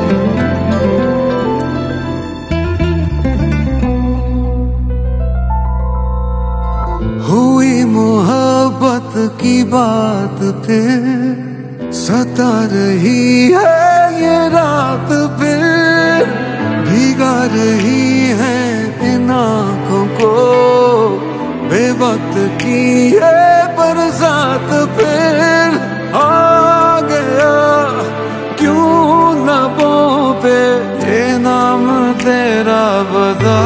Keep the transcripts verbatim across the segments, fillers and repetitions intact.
हुई मोहब्बत की बात फिर सता रही है ये रात, फिर भीगा रही है इन आँखों को बेवक्त की ये बरसात। फिर आ गया क्यों लबों पे ये नाम तेरा बता।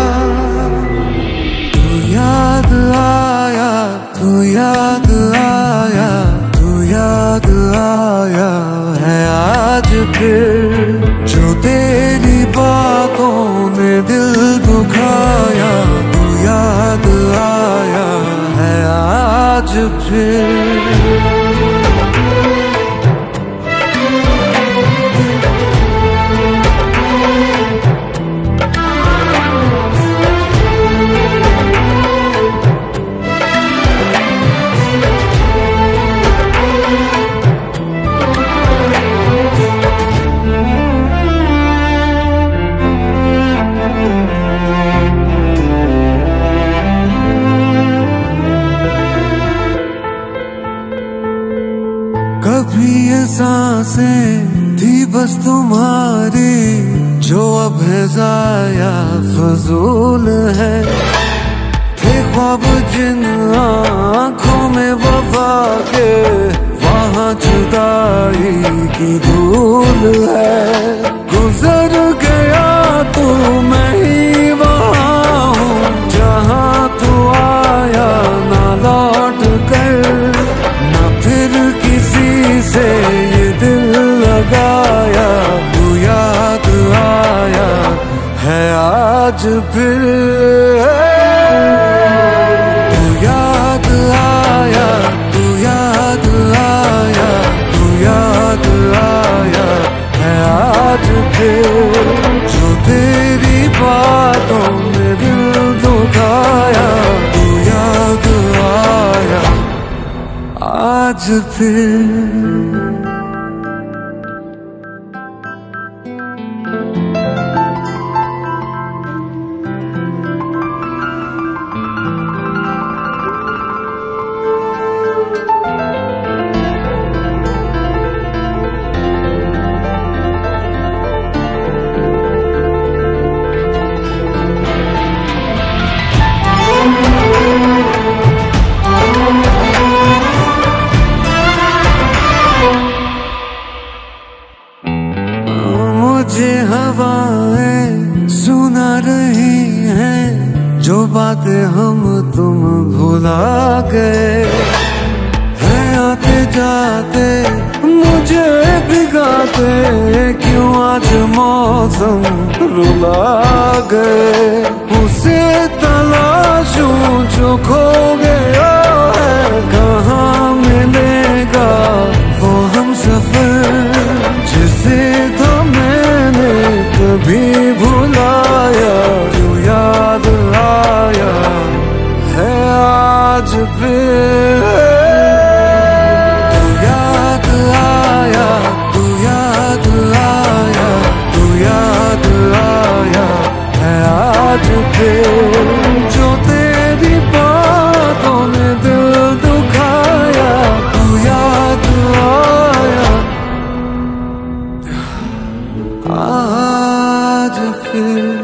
तू याद आया, तू याद आया, तू याद आया है आज फिर, जो तेरी बातों ने दिल दुखाया। तू याद आया है आज फिर। कभी ये सांसें थी बस तुम्हारी, जो अब है जाया फजूल है। थे ख्वाब जिन आँखों में वफा के, वहाँ जुदाई की धूल है। गुजर गया तू, मैं ही वहाँ हूँ जहाँ तू आया ना लौट कर, ना फिर किसी से ये दिल लगाया। तू याद आया है आज फिर, तू याद आया, तू याद आया, तू याद आया है आज फिर, जो तेरी बातों में दिल दुखाया। तू याद आया आज फिर। मुझे हवाएं सुना रही हैं, जो बातें हम तुम भुला गए हैं। आते जाते मुझे भिगाते, क्यों आज मौसम रुला गए। उसे तलाशूं जो खो गया है, कहाँ मिलेगा वो हम सफर जिसे तो मैंने कभी भुलाया। तू याद आया है आज फिर, तू याद आया, तू याद आया, तू याद आया है आज फिर, जो तेरी बातों ने दिल दुखाया। तू याद आया आज फिर।